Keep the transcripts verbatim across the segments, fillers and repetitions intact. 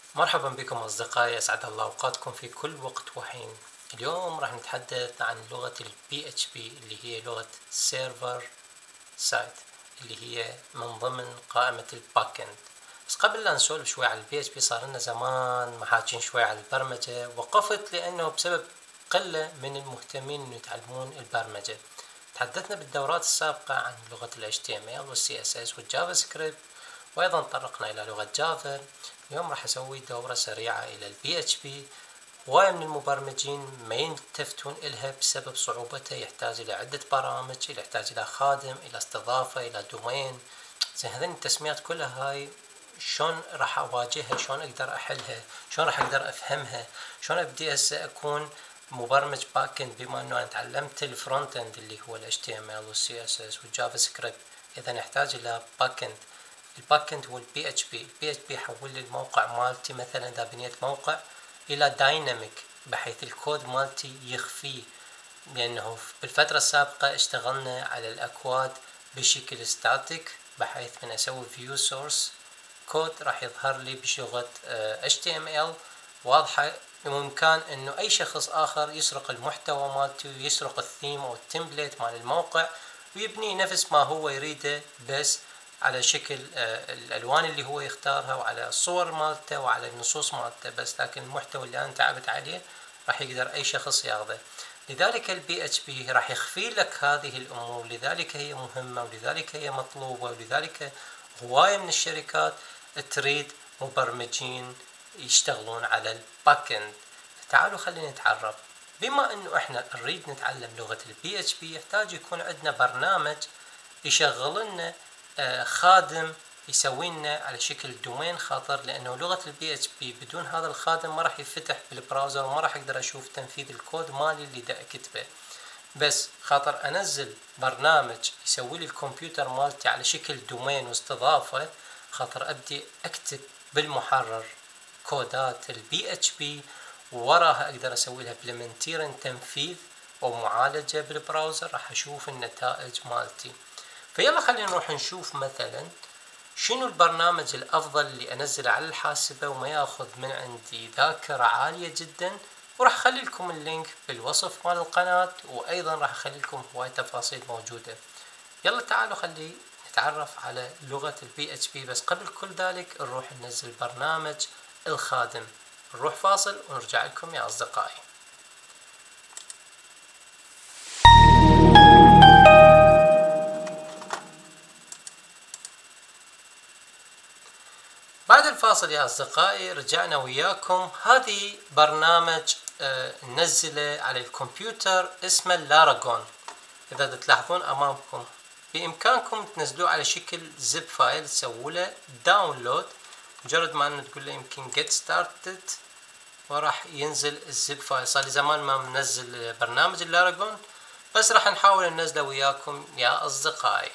مرحبا بكم أصدقائي، أسعد الله أوقاتكم في كل وقت وحين. اليوم راح نتحدث عن لغة ال بي إتش بي اللي هي لغة Server Side، اللي هي من ضمن قائمة الباك إند. بس قبل لا نسولف شوي عن ال بي إتش بي، صار لنا زمان ما حاكين شوي عن البرمجة، وقفت لأنه بسبب قلة من المهتمين إنه يتعلمون البرمجة. تحدثنا بالدورات السابقة عن لغة ال إتش تي إم إل وال سي إس إس والجافا سكريبت، وأيضا تطرقنا إلى لغة جافا. اليوم راح أسوي دورة سريعة إلى ال بي إتش بي. هواية من المبرمجين ما يلتفتون إلها بسبب صعوبتها، يحتاج إلى عدة برامج، يحتاج إلى خادم، إلى استضافة، إلى دومين. زين، هذين التسميات كلها هاي شلون راح أواجهها، شلون أقدر أحلها، شلون راح أقدر أفهمها، شلون أبدي هسه أكون مبرمج باك إند، بما أنه أنا تعلمت الفرونت إند اللي هو ال إتش تي إم إل وال سي إس إس والجافا سكريبت. إذا نحتاج إلى باك إند. الباك إند هو ال بي إتش بي. ال بي إتش بي يحول لي الموقع مالتي، مثلا إذا بنيت موقع، إلى دايناميك، بحيث الكود مالتي يخفي، لأنه بالفترة السابقة اشتغلنا على الأكواد بشكل ستاتيك، بحيث من أسوي فيو سورس كود راح يظهر لي بلغة إتش تي إم إل واضحة، بإمكان إنه أي شخص آخر يسرق المحتوى مالتي ويسرق الثيم أو التمبليت مال الموقع ويبني نفس ما هو يريده، بس على شكل الألوان اللي هو يختارها، وعلى الصور مالته، وعلى النصوص مالته بس، لكن المحتوى اللي أنا تعبت عليه راح يقدر أي شخص ياخذه. لذلك ال بي إتش بي راح يخفي لك هذه الأمور، لذلك هي مهمة، ولذلك هي مطلوبة، ولذلك هواية من الشركات تريد مبرمجين يشتغلون على الباك إند. تعالوا خلينا نتعرف. بما انه احنا نريد نتعلم لغة ال بي إتش بي، يحتاج يكون عندنا برنامج يشغل لنا خادم يسوي لنا على شكل دومين خاطر، لانه لغة ال بي إتش بي بدون هذا الخادم ما راح يفتح بالبراوزر، وما راح اقدر اشوف تنفيذ الكود مالي اللي دا اكتبه. بس خاطر انزل برنامج يسوي لي الكمبيوتر مالتي على شكل دومين واستضافة، خاطر ابدي اكتب بالمحرر كودات ال بي إتش بي، ووراها اقدر اسوي لها implementing تنفيذ ومعالجة بالبراوزر، راح اشوف النتائج مالتي. فيلا خلينا نروح نشوف مثلا شنو البرنامج الافضل اللي انزله على الحاسبة وما ياخذ من عندي ذاكرة عالية جدا. وراح اخلي لكم اللينك بالوصف مال القناة، وايضا راح اخلي لكم هواي تفاصيل موجودة. يلا تعالوا خلي نتعرف على لغة ال بي إتش بي. بس قبل كل ذلك نروح ننزل برنامج الخادم. نروح فاصل ونرجع لكم يا اصدقائي. بعد الفاصل يا أصدقائي رجعنا وياكم. هذه برنامج آه ننزله على الكمبيوتر اسمه لاراجون. إذا تلاحظون أمامكم بإمكانكم تنزلوه على شكل زب فايل، تسووا له داونلود. مجرد ما أنه تقول له يمكن get started وراح ينزل الزب فايل. صار لي زمان ما منزل برنامج اللاراجون، بس راح نحاول ننزله وياكم يا أصدقائي.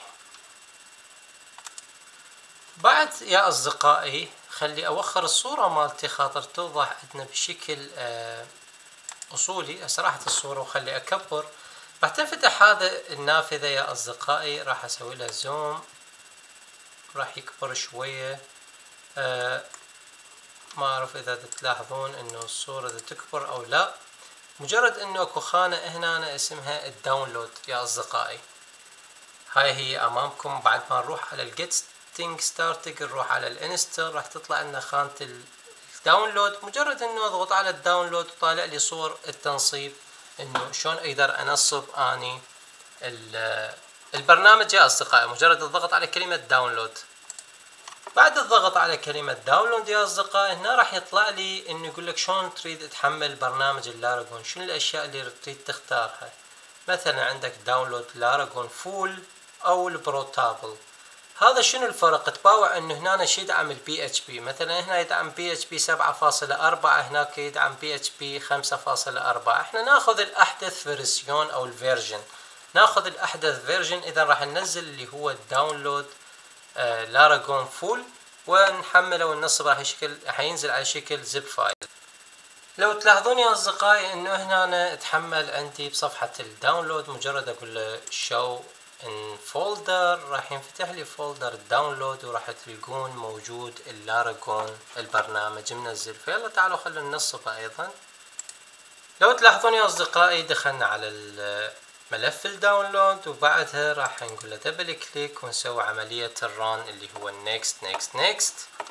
بعد يا أصدقائي خلي أوخر الصورة مالتي خاطر توضح عندنا بشكل آه أصولي. أسرحت الصورة وخلي أكبر. راح تنفتح هذا النافذة يا أصدقائي، راح أسوي لها زوم، راح يكبر شوية. آه ما أعرف إذا تلاحظون إنه الصورة تكبر أو لا. مجرد إنه أكو خانة هنا اسمها الداونلود يا أصدقائي، هاي هي أمامكم. بعد ما نروح على الجيت ستارتنج نروح على الانستل، راح تطلع لنا خانة الداونلود. مجرد انه اضغط على الداونلود وطالع لي صور التنصيب، انه شلون اقدر انصب اني البرنامج يا اصدقائي. مجرد الضغط على كلمة داونلود. بعد الضغط على كلمة داونلود يا اصدقائي هنا راح يطلع لي انه يقول لك شلون تريد تحمل برنامج اللاراجون، شنو الاشياء اللي تريد تختارها. مثلا عندك داونلود لاراجون فول او البروتابل. هذا شنو الفرق؟ تباوع انه هنا شي يدعم البي اتش بي، مثلا هنا يدعم بي اتش بي سبعة فاصلة أربعة، هناك يدعم بي اتش بي خمسة فاصلة أربعة. احنا ناخذ الاحدث فيرسيون او الفيرجن، ناخذ الاحدث فيرجن. اذا راح ننزل اللي هو الداونلود آه لاراجون فول ونحمله وننصبه على شكل، حينزل على شكل زب فايل. لو تلاحظون يا اصدقائي انه هنا تحمل عندي بصفحة الداونلود. مجرد اقول له شو ان فولدر راح ينفتح لي فولدر الداونلود وراح تلقون موجود اللاراجون البرنامج منزل. فيلا تعالوا خلونا ننصبه ايضا. لو تلاحظون يا اصدقائي دخلنا على ملف الداونلود وبعدها راح نقول له دبل كليك ونسوي عملية الران اللي هو next next next.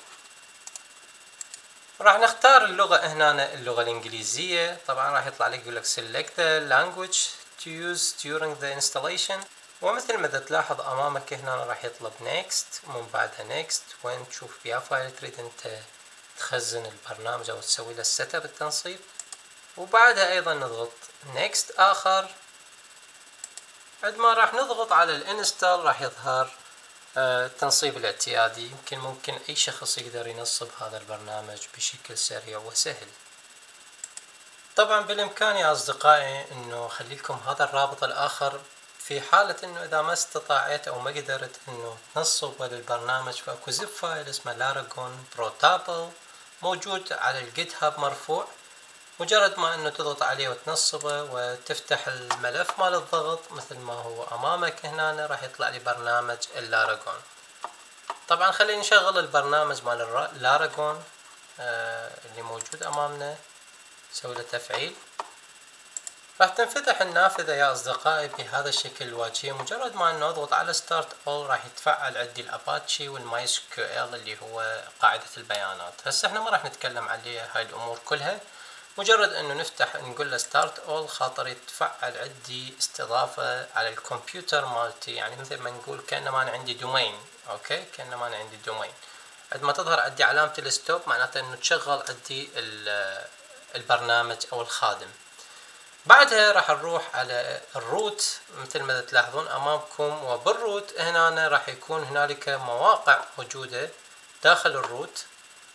راح نختار اللغة هنا اللغة الإنجليزية. طبعا راح يطلع لك يقول لك select the language to use during the installation. ومثل ما تلاحظ أمامك هنا راح يطلب next ومن بعدها next. وين تشوف بيا فايل تريد أنت تخزن البرنامج أو تسوي له السيت اب التنصيب. وبعدها أيضا نضغط next آخر. عندما راح نضغط على الانستال راح يظهر التنصيب الاعتيادي. يمكن ممكن أي شخص يقدر ينصب هذا البرنامج بشكل سريع وسهل. طبعا بالإمكان يا أصدقائي أنه أخلي لكم هذا الرابط الآخر في حالة أنه إذا ما استطاعت أو ما قدرت أنه تنصب للبرنامج. فأكو زب فايل اسمه لاراجون بروتابل موجود على الجيت هاب مرفوع. مجرد ما أنه تضغط عليه وتنصبه وتفتح الملف مال الضغط مثل ما هو أمامك هنا راح يطلع لي برنامج اللاراجون. طبعا خلينا نشغل البرنامج مال اللاراجون آه اللي موجود أمامنا. نسوي له تفعيل. راح تنفتح النافذة يا أصدقائي بهذا الشكل الواجهي. مجرد ما أنه أضغط على ستارت أول راح يتفعل عندي الأباتشي والماي اس كيو ال اللي هو قاعدة البيانات. هسه احنا ما راح نتكلم عليه هاي الأمور كلها. مجرد انه نفتح نقول له ستارت اول خاطر يتفعل عندي استضافة على الكمبيوتر مالتي. يعني مثل ما نقول كأنما انا عندي دومين. اوكي كأنما انا عندي دومين. عندما تظهر عندي علامة الستوب معناته انه تشغل عندي البرنامج او الخادم. بعدها راح نروح على الروت مثل ما تلاحظون امامكم. وبالروت هنا راح يكون هنالك مواقع موجودة داخل الروت.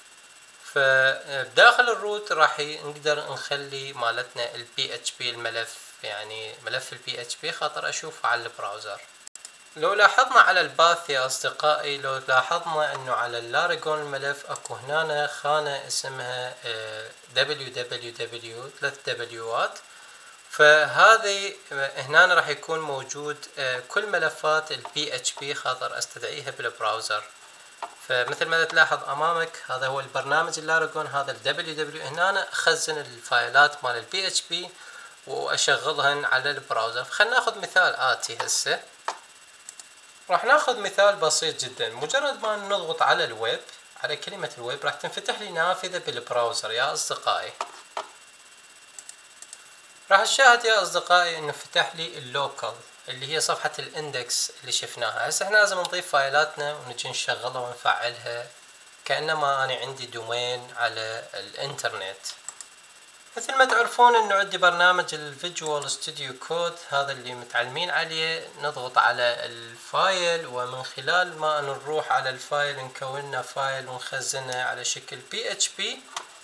فداخل الروت راح نقدر نخلي مالتنا ال بي اتش بي الملف. يعني ملف ال بي اتش بي خاطر اشوفه على البراوزر. لو لاحظنا على الباث يا اصدقائي لو لاحظنا انه على اللاراجون الملف اكو هنا خانة اسمها دبليو دبليو دبليو ثلاث دبليوات. فهذه هنا راح يكون موجود كل ملفات ال بي اتش بي خاطر استدعيها بالبراوزر. فمثل ما تلاحظ امامك هذا هو البرنامج اللاراجون. هذا ال دبليو دبليو هنا اخزن الفايلات مال ال بي اتش بي واشغلهن على البراوزر. خلينا ناخذ مثال آتي. هسه راح ناخذ مثال بسيط جدا. مجرد ما نضغط على الويب على كلمة الويب راح تنفتح لي نافذة بالبراوزر يا اصدقائي. راح تشاهد يا اصدقائي انه فتح لي اللوكال اللي هي صفحة الاندكس اللي شفناها. هسه احنا لازم نضيف فايلاتنا ونجي نشغلها ونفعلها كأنما انا عندي دومين على الانترنت. مثل ما تعرفون انه عندي برنامج الفيجوال ستوديو كود هذا اللي متعلمين عليه. نضغط على الفايل ومن خلال ما نروح على الفايل نكوننا فايل ونخزنه على شكل بي اتش بي.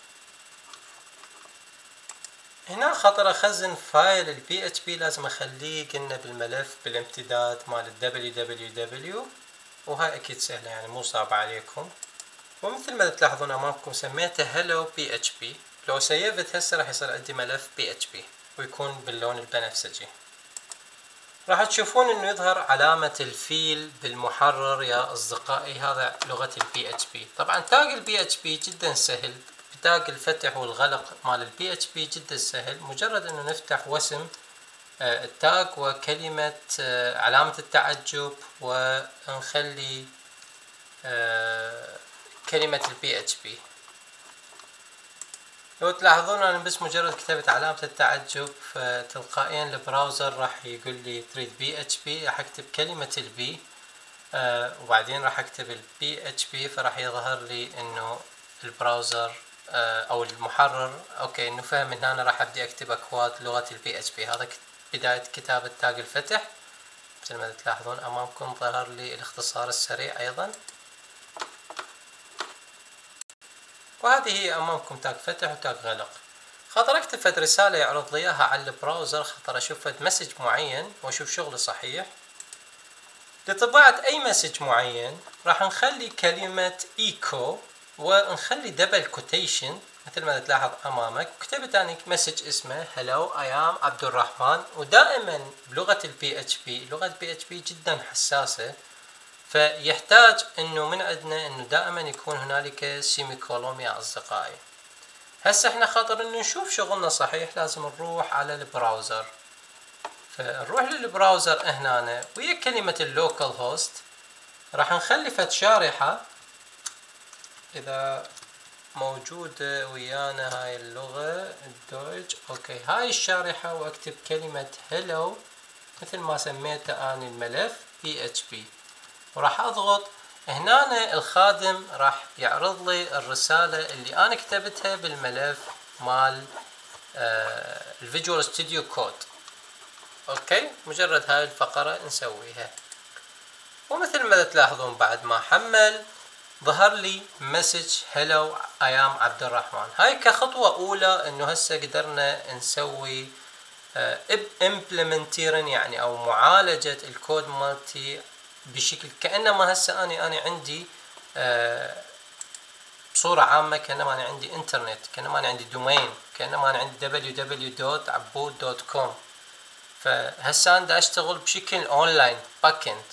هنا خاطر اخزن فايل البي اتش بي لازم اخليه قلنا بالملف بالامتداد مال دبليو دبليو دبليو. وهاي اكيد سهلة يعني مو صعبة عليكم. ومثل ما تلاحظون امامكم سميته هلو بي اتش بي. لو سيفت هسه راح يصير عندي ملف بي اتش بي ويكون باللون البنفسجي. راح تشوفون انه يظهر علامة الفيل بالمحرر يا اصدقائي. هذا لغة البي اتش بي. طبعا تاج البي اتش بي جدا سهل. تاج الفتح والغلق مال البي اتش بي جدا سهل. مجرد انه نفتح واسم التاج وكلمة علامة التعجب ونخلي كلمة البي اتش بي. لو تلاحظون انا بس مجرد كتبت علامة التعجب فتلقائيا البراوزر راح يقول لي تريد بي اتش بي. راح اكتب كلمة البي وبعدين راح اكتب البي اتش بي فراح يظهر لي انه البراوزر او المحرر اوكي انه فهم. من هنا راح ابدي اكتب اكواد لغة البي اتش بي. هذا بداية كتابة تاج الفتح. مثل ما تلاحظون امامكم ظهر لي الاختصار السريع ايضا. وهذه هي امامكم تاج فتح وتاج غلق. خاطر اكتب فد رسالة يعرض لي اياها على البراوزر خاطر اشوف فد مسج معين واشوف شغله صحيح. لطباعة اي مسج معين راح نخلي كلمة ايكو ونخلي دبل كوتيشن مثل ما تلاحظ امامك، وكتبت انا مسج اسمه hello I am عبد الرحمن. ودائما بلغة البي اتش بي، لغة البي اتش بي جدا حساسة، فيحتاج انه من عندنا انه دائما يكون هنالك سيمي كولوم يا اصدقائي. هسه احنا خاطر انه نشوف شغلنا صحيح لازم نروح على البراوزر، فنروح للبراوزر هنا ويا كلمة اللوكال هوست راح نخلي فد شارحة اذا موجودة ويانا هاي اللغة الدويتش. اوكي، هاي الشارحة واكتب كلمة هلو مثل ما سميته اني الملف بي اتش بي، وراح اضغط هنا. الخادم راح يعرض لي الرسالة اللي انا كتبتها بالملف مال آه الفيجوال ستوديو كود. اوكي، مجرد هاي الفقرة نسويها، ومثل ما تلاحظون بعد ما حمل ظهر لي مسج هلو اي ام عبد الرحمن. هاي كخطوة اولى انه هسه قدرنا نسوي امبلمنتيرن يعني او معالجة الكود مالتي بشكل كأنما هسه اني اني عندي أه بصورة عامة كأنما انا عندي انترنت، كأنما انا عندي دومين، كأنما انا عندي دبليو دبليو دوت عبود دوت كوم. فهسه انا دا اشتغل بشكل اونلاين باك اند.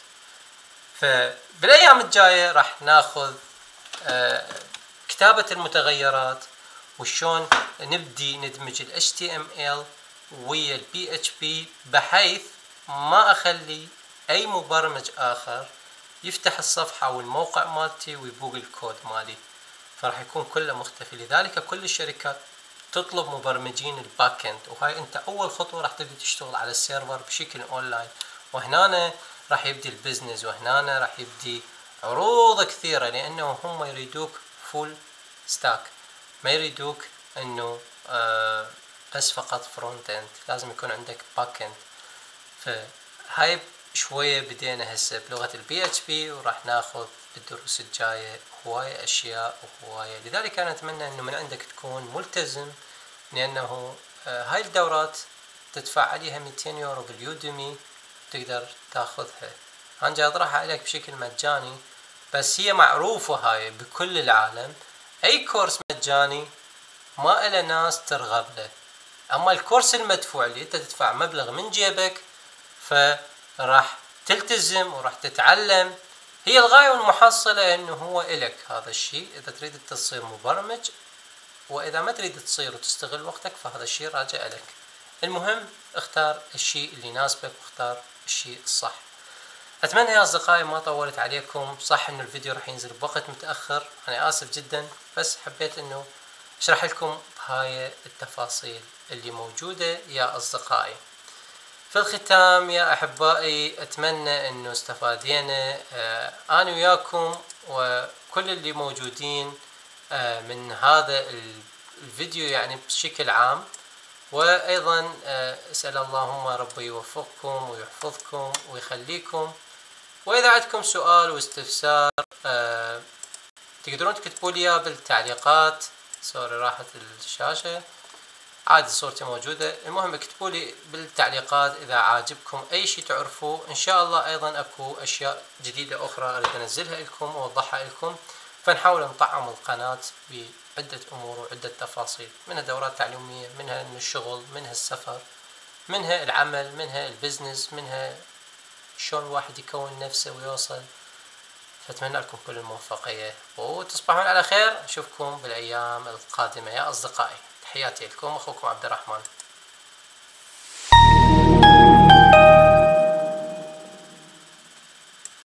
فبالايام الجاية راح ناخذ أه كتابة المتغيرات وشون نبدي ندمج ال إتش تي إم إل ويا ال بي إتش بي بحيث ما اخلي اي مبرمج اخر يفتح الصفحة او الموقع مالتي ويبوق الكود مالي، فراح يكون كله مختفي. لذلك كل الشركات تطلب مبرمجين الباك اند، وهاي انت اول خطوة راح تبدي تشتغل على السيرفر بشكل اونلاين، وهنا راح يبدي البزنس، وهنا راح يبدي عروض كثيرة، لانه هم يريدوك فول ستاك، ما يريدوك انه آه بس فقط فرونت اند، لازم يكون عندك باك اند. فهاي شوية بدينا هسه بلغة البي اتش بي، وراح ناخذ بالدروس الجاية هواية اشياء وهواية. لذلك انا اتمنى انه من عندك تكون ملتزم، لانه آه هاي الدورات تدفع عليها مئتين يورو باليوديمي تقدر تاخذها. انا جاي اطرحها عليك بشكل مجاني، بس هي معروفة هاي بكل العالم، اي كورس مجاني ما إله ناس ترغب له. اما الكورس المدفوع اللي انت تدفع مبلغ من جيبك فراح تلتزم وراح تتعلم. هي الغاية والمحصلة انه هو إلك هذا الشيء، اذا تريد تصير مبرمج، واذا ما تريد تصير وتستغل وقتك فهذا الشيء راجع لك. المهم اختار الشيء اللي يناسبك واختار الشيء الصح. اتمنى يا اصدقائي ما طولت عليكم، صح انه الفيديو راح ينزل بوقت متأخر، انا اسف جدا، بس حبيت انه اشرح لكم هاي التفاصيل اللي موجودة يا اصدقائي. في الختام يا احبائي اتمنى انه استفادينا آه انا وياكم وكل اللي موجودين آه من هذا الفيديو يعني بشكل عام، وايضا آه اسأل اللهم ربي يوفقكم ويحفظكم ويخليكم. واذا عندكم سؤال واستفسار آه تقدرون تكتبوا لي بالتعليقات. سوري راحت الشاشة، عادي صورتي موجودة. المهم اكتبوا لي بالتعليقات اذا عاجبكم اي شيء تعرفوه. ان شاء الله ايضا اكو اشياء جديدة اخرى اريد انزلها لكم واوضحها لكم، فنحاول نطعم القناة بعدة امور وعدة تفاصيل، منها دورات تعليمية، منها من الشغل، منها السفر، منها العمل، منها البزنس، منها شلون الواحد يكون نفسه ويوصل. فأتمنى لكم كل الموفقية وتصبحون على خير. أشوفكم بالأيام القادمة يا أصدقائي. تحياتي لكم، أخوكم عبد الرحمن.